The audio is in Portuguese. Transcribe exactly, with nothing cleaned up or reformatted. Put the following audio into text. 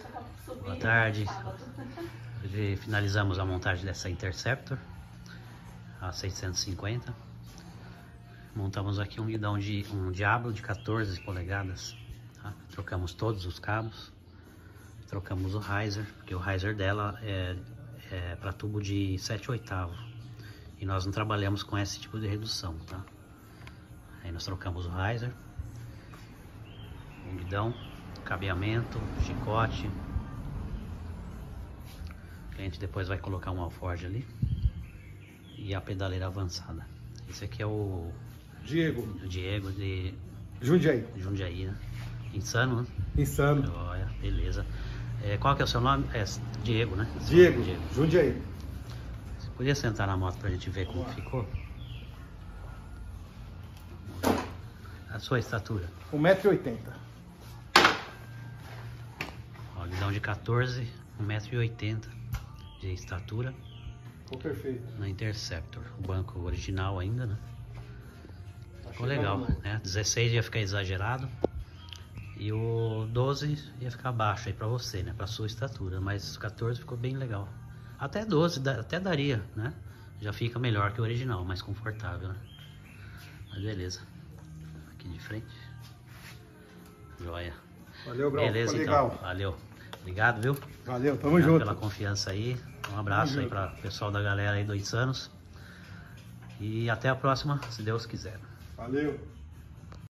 Boa tarde. Hoje finalizamos a montagem dessa Interceptor a seiscentos e cinquenta. Montamos aqui um guidão de um Diablo de quatorze polegadas, tá? Trocamos todos os cabos, trocamos o riser, porque o riser dela é, é para tubo de sete oitavos e nós não trabalhamos com esse tipo de redução, tá? Aí nós trocamos o riser, o guidão, cabeamento, chicote. O cliente depois vai colocar um alforje ali e a pedaleira avançada. Esse aqui é o Diego. O Diego de Jundiaí. Jundiaí, né? Insano, né? Insano. Olha, beleza. É, qual que é o seu nome? É Diego, né? Diego. Diego. Jundiaí. Você podia sentar na moto pra gente ver como ficou? A sua estatura? um metro e oitenta. Ó, guidão de quatorze, um metro e oitenta de estatura. Ficou perfeito. Na Interceptor. O banco original ainda, né? Ficou Achei legal, bom. né? dezesseis ia ficar exagerado e o doze ia ficar baixo aí pra você, né? Pra sua estatura, mas o quatorze ficou bem legal. Até doze, dá- até daria, né? Já fica melhor que o original, mais confortável, né? Mas beleza. Aqui de frente. Joia. Valeu, Grau. Beleza, Ficou então. legal. Valeu. Obrigado, viu? Valeu, tamo Obrigado junto. pela confiança aí. Um abraço Tamo aí para o pessoal da galera aí do Insanos. E até a próxima, se Deus quiser. Valeu.